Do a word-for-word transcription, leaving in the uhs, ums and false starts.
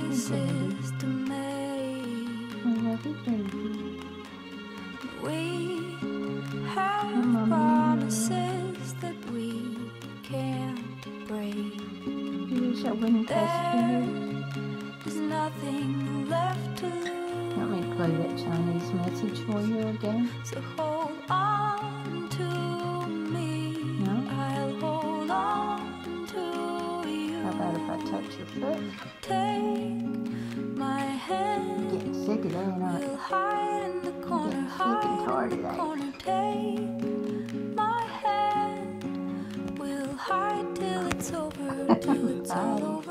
promises to make. I love you, baby. We have promises that we can't break. You wish I wouldn't pester you. There's nothing left to lose. Want me to play that Chinese message for you again? So hold on to me. No? I'll hold on to you. How about if I touch your foot? Take my hand. You're getting sick of that, aren't you? We'll hide in the corner, Getting sick and hide tired in of the that. corner. Take my hand. We'll hide till it's over, till it's all over.